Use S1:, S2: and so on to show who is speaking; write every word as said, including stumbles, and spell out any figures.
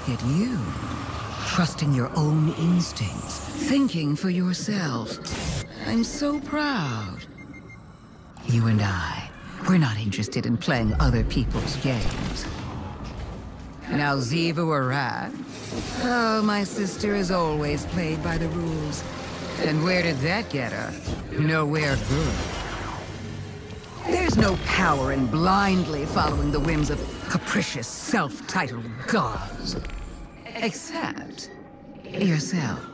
S1: look at you. Trusting your own instincts. Thinking for yourself. I'm so proud. You and I, we're not interested in playing other people's games. Now Xivu Arath? Oh, my sister has always played by the rules. And where did that get her? Nowhere good. There's no power in blindly following the whims of capricious, self-titled gods. Except yourself.